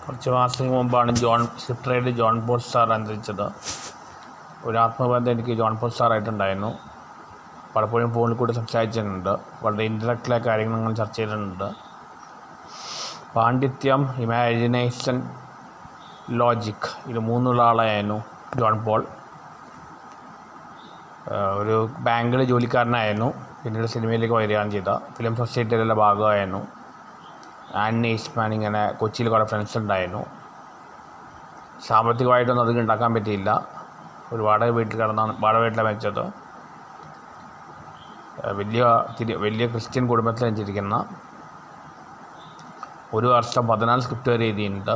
കുറച്ച് മാസങ്ങൾക്ക് മുമ്പാണ് script writer John Paul sir അന്തരിച്ചത്. ഒരു ആത്മബന്ധം എനിക്ക് ജോൺ പോൾ സാറായിട്ടുണ്ടായിരുന്നു. പലപ്പോഴും ഫോണിൽ കൂടി സംസാരിച്ചിട്ടുണ്ട്. വളരെ ഇൻ്റലക്ച്വലായ കാര്യങ്ങൾ ഞങ്ങൾ ചർച്ച ചെയ്തിട്ടുണ്ട്. പാണ്ഡിത്യം, ഇമാജിനേഷൻ, ലോജിക്, ഇത് മൂന്നുള്ള ആളായിരുന്നു ജോൺ പോൾ. ഒരു ബാങ്കിൽ ജോലിക്കാരനായിരുന്നു. പിന്നീട് സിനിമയിലേക്ക് വരികയാണ് ചെയ്ത. ഫിലിം സൊസൈറ്റിയിലുള്ള ഭാഗമായിരുന്നു. ആനി ഈസ്മാൻ, ഇങ്ങനെ കൊച്ചിയിൽ കുറേ ഫ്രണ്ട്സ് ഉണ്ടായിരുന്നു. സാമ്പത്തികമായിട്ടൊന്നും അധികം ഉണ്ടാക്കാൻ പറ്റിയില്ല. ഒരു വാടക വീട്ടിലാണ് വെച്ചത്. വലിയ ക്രിസ്ത്യൻ കുടുംബത്തിൽ ജനിച്ചിരിക്കുന്ന, ഒരു വർഷം 14 സ്ക്രിപ്റ്റ് വരെ എഴുതിയിട്ടുണ്ട്.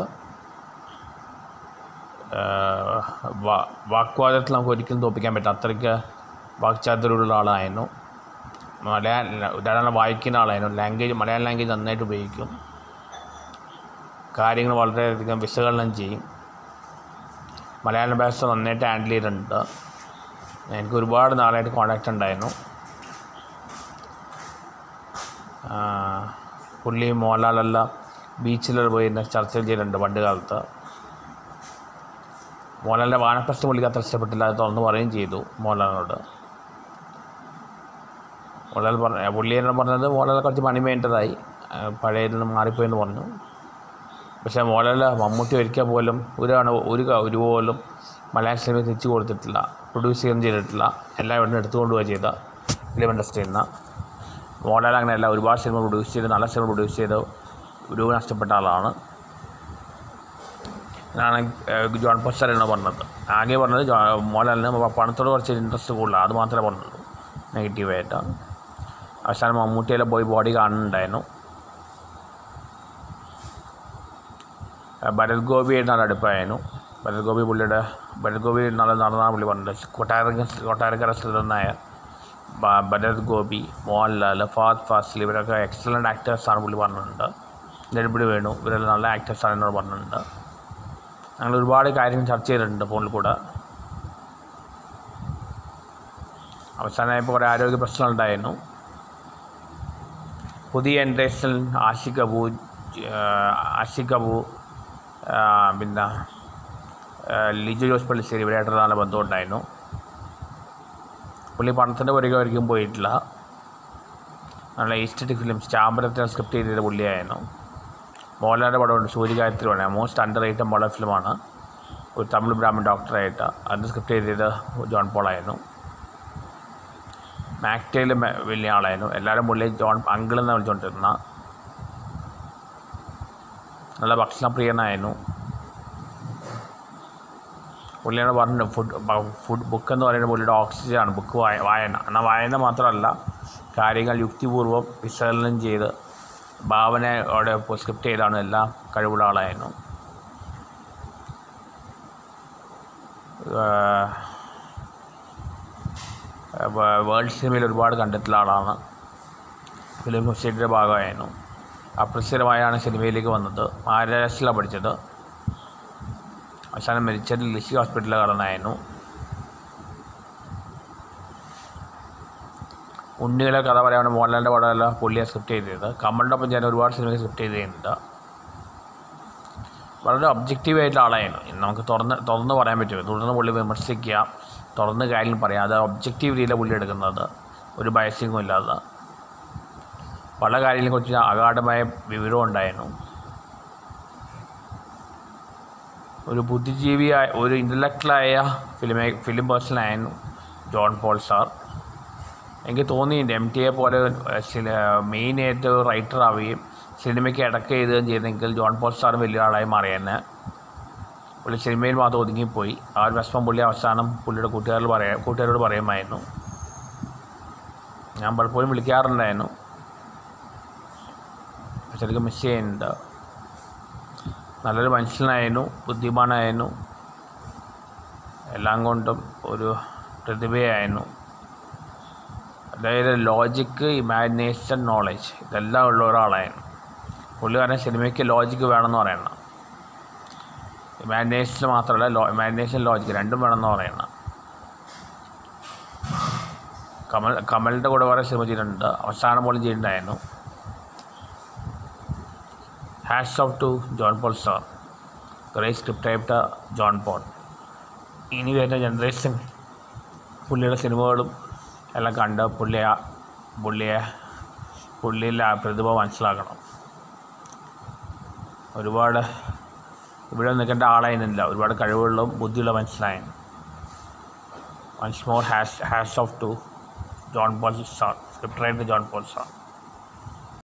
വാക്വാദത്തിൽ നമുക്ക് ഒരിക്കലും തോൽപ്പിക്കാൻ പറ്റില്ല. അത്രയ്ക്ക് വാക്ചാതുര്യമുള്ള ആളായിരുന്നു. ധാരാളം വായിക്കുന്ന ആളായിരുന്നു. മലയാളം ലാംഗ്വേജ് നന്നായിട്ട് ഉപയോഗിക്കും. കാര്യങ്ങൾ വളരെയധികം വിശകലനം ചെയ്യും. മലയാളം ഭാഷ നന്നായിട്ട് ഹാൻഡിൽ ചെയ്തിട്ടുണ്ട്. എനിക്ക് ഒരുപാട് നാളായിട്ട് കോൺടാക്റ്റ് ഉണ്ടായിരുന്നു. പുള്ളി മോഹൻലാലെല്ലാം ബീച്ചിൽ പോയി ചർച്ചകൾ ചെയ്തിട്ടുണ്ട് പണ്ട് കാലത്ത്. മോഹൻലാലിൻ്റെ വാനപ്രസ്ഥം പുള്ളിക്ക് അത്ര ഇഷ്ടപ്പെട്ടില്ല. അത് തുറന്ന് പറയുകയും ചെയ്തു മോഹൻലാലിനോട്. പുള്ളി എന്നെ പറഞ്ഞത് മോഹൻലാൽ കുറച്ച് പണി വേണ്ടതായി, പഴയതിൽ നിന്ന് മാറിപ്പോയെന്ന് പറഞ്ഞു. പക്ഷേ മോഹൻലാൽ മമ്മൂട്ടി ഒരിക്കൽ പോലും ഒരു പോലും മലയാള സിനിമ തിരിച്ചു കൊടുത്തിട്ടില്ല. പ്രൊഡ്യൂസ് ചെയ്യുകയും ചെയ്തിട്ടില്ല. എല്ലാം ഇവിടെ നിന്ന് എടുത്തുകൊണ്ട് പോവുക ചെയ്ത ഫിലിം ഇൻഡസ്ട്രിയിൽ നിന്ന്. മോഹൻലാൽ അങ്ങനെയല്ല. ഒരുപാട് സിനിമ പ്രൊഡ്യൂസ് ചെയ്ത്, നല്ല സിനിമ പ്രൊഡ്യൂസ് ചെയ്ത് ഒരു നഷ്ടപ്പെട്ട ആളാണ്. എന്നാണ് ജോൺ പോൾ സാർ എന്ന് പറഞ്ഞത്. ആകെ പറഞ്ഞത് മോഹൻലാലിന് പണത്തോട് കുറച്ച് ഇൻട്രസ്റ്റ് കൂടുതലാണ്. അത് മാത്രമേ പറഞ്ഞുള്ളൂ നെഗറ്റീവായിട്ട്. അവസാനം മമ്മൂട്ടിയെല്ലാം പോയി ബോഡി കാണുന്നുണ്ടായിരുന്നു. ഭരത് ഗോപിയായിട്ട് നല്ല അടുപ്പായിരുന്നു. ഭരത് ഗോപി നല്ല നടന്നാണ് പുള്ളി പറഞ്ഞത്. കൊട്ടാരക്കര സ്ഥിതനായ ഭരത് ഗോപി, മോഹൻലാൽ, ഫഹദ് ഫാസിൽ, ഇവരൊക്കെ എക്സലൻ്റ് ആക്ടേഴ്സാണ് പുള്ളി പറഞ്ഞിട്ടുണ്ട്. നെടുപിടി വേണു, ഇവരെല്ലാം നല്ല ആക്ടേഴ്സാണ് എന്നോട് പറഞ്ഞിട്ടുണ്ട്. ഞങ്ങൾ ഒരുപാട് കാര്യങ്ങൾ ചർച്ച ചെയ്തിട്ടുണ്ട് ഫോണിൽ കൂടെ. അവസാനമായപ്പോൾ കുറേ ആരോഗ്യ പ്രശ്നങ്ങളുണ്ടായിരുന്നു. പുതിയ ജനറേഷൻ ആഷിഖ് കപൂർ, പിന്നെ ലിജു ജോസ് പള്ളിശ്ശേരി, ഇവരായിട്ട് നല്ല ബന്ധമുണ്ടായിരുന്നു. പുള്ളി പണത്തിൻ്റെ പുറകെ ഒരിക്കലും പോയിട്ടില്ല. നല്ല ഈസ്റ്ററ്റിക് ഫിലിം ചാമ്പരത്തിന് സ്ക്രിപ്റ്റ് ചെയ്തത് പുള്ളിയായിരുന്നു. മോഹൻലാലിൻ്റെ പടമുണ്ട് സൂര്യഗായത്രിയാണ്. മോസ്റ്റ് അണ്ടർ റേറ്റഡ് മോഡൽ ഫിലിമാണ്. ഒരു തമിഴ് ബ്രാഹ്മൺ ഡോക്ടറായിട്ട് അതിന് സ്ക്രിപ്റ്റ് ചെയ്തത് ജോൺ പോളായിരുന്നു. മാക്ടയിൽ വലിയ ആളായിരുന്നു. എല്ലാവരും പുള്ളി ജോൺ അങ്കിൾ എന്ന് വിളിച്ചുകൊണ്ടിരുന്ന നല്ല ഭക്ഷണപ്രിയനായിരുന്നു. പുള്ളിയാണ് പറഞ്ഞു ഫുഡ് ബുക്ക് എന്ന് പറയുന്നത് പുള്ളിയുടെ ഓക്സിജനാണ്. ബുക്ക് വായന. എന്നാൽ വായന മാത്രമല്ല, കാര്യങ്ങൾ യുക്തിപൂർവ്വം വിശകലനം ചെയ്ത് ഭാവനയോടെ സ്ക്രിപ്റ്റ് ചെയ്താണ് എല്ലാം കഴിവുള്ള ആളായിരുന്നു. വേൾഡ് സിനിമയിൽ ഒരുപാട് കണ്ടെത്തുന്ന ആളാണ്. ഫിലിം സൊസൈറ്റിയുടെ ഭാഗമായിരുന്നു. അപ്രസരമായാണ് സിനിമയിലേക്ക് വന്നത്. മഹാരാഷ്ട്രയിലാണ് പഠിച്ചത്. അവസാനം മരിച്ചത് ലിസി ഹോസ്പിറ്റലിലെ കാരണമായിരുന്നു. ഉണ്ണികളെ കഥ പറയുകയാണ്. മോഹൻലാലിൻ്റെ പടമല്ല പുള്ളിയെ സ്ക്രിപ്റ്റ് ചെയ്തത്. കമലിൻ്റെ ഒപ്പം ഞാൻ ഒരുപാട് സിനിമ സ്ക്രിപ്റ്റ് ചെയ്തിട്ടുണ്ട്. വളരെ ഒബ്ജക്റ്റീവായിട്ടുള്ള ആളായിരുന്നു. നമുക്ക് തുറന്ന് പറയാൻ പറ്റും. തുടർന്ന് പുള്ളി വിമർശിക്കുക, തുറന്ന് കാര്യം പറയാം. അത് ഒബ്ജക്റ്റീവ് രീതിയിലാണ് പുള്ളി എടുക്കുന്നത്, ഒരു ബയസിങ്ങും ഇല്ലാതെ. പല കാര്യങ്ങളെക്കുറിച്ച് അഗാധമായ വിവരം ഉണ്ടായിരുന്നു. ഒരു ബുദ്ധിജീവിയായ, ഒരു ഇൻ്റലക്ച്വലായ ഫിലിം പേഴ്സണായിരുന്നു ജോൺ പോൾ സാർ. എനിക്ക് തോന്നിയിട്ടുണ്ട് MTA പോലെ മെയിനായിട്ട് റൈറ്റർ ആവുകയും സിനിമയ്ക്ക് ഇടയ്ക്ക് എഴുതുകയും ചെയ്തെങ്കിൽ ജോൺ പോൾ സാർ വലിയ ആളായി മാറിയെന്ന്. പുള്ളി സിനിമയിൽ മാത്രം ഒതുങ്ങിപ്പോയി. ആ ഒരു വിഷമം പുള്ളി അവസാനം പുള്ളിയുടെ കൂട്ടുകാരോട് പറയുമായിരുന്നു. ഞാൻ പലപ്പോഴും വിളിക്കാറുണ്ടായിരുന്നു. ശരിക്കും മിസ് ചെയ്യുന്നുണ്ട്. നല്ലൊരു മനുഷ്യനായിരുന്നു, ബുദ്ധിമാനായിരുന്നു, എല്ലാം കൊണ്ടും ഒരു പ്രതിഭയായിരുന്നു. അതായത് ലോജിക്ക്, ഇമാജിനേഷൻ, നോളജ് ഇതെല്ലാം ഉള്ള ഒരാളായിരുന്നു പുള്ളി. കാരണം സിനിമയ്ക്ക് ലോജിക്ക് വേണമെന്ന് പറയണം. ഇമാജിനേഷൻ മാത്രമല്ല, ഇമാജിനേഷൻ ലോജിക്ക് രണ്ടും വേണമെന്ന് പറയണം. കമലിൻ്റെ കൂടെ വേറെ സിനിമ ചെയ്തിട്ടുണ്ട്. അവസാനം പോലും ചെയ്തിട്ടുണ്ടായിരുന്നു. Hats off to John Paul sir. Great script writer John Paul. ഇനി വരുന്ന ജനറേഷൻ പുള്ളിയുടെ സിനിമകളും എല്ലാം കണ്ട് പുള്ളിയിലെ ആ പ്രതിഭ മനസ്സിലാക്കണം. ഒരുപാട് ഇവിടെ നിൽക്കേണ്ട ആളായിരുന്നില്ല, ഒരുപാട് കഴിവുള്ള ബുദ്ധിയുള്ള മനസ്സിലായി. Once more, hats off to John Paul Sartre, scriptwriter John Paul Sartre.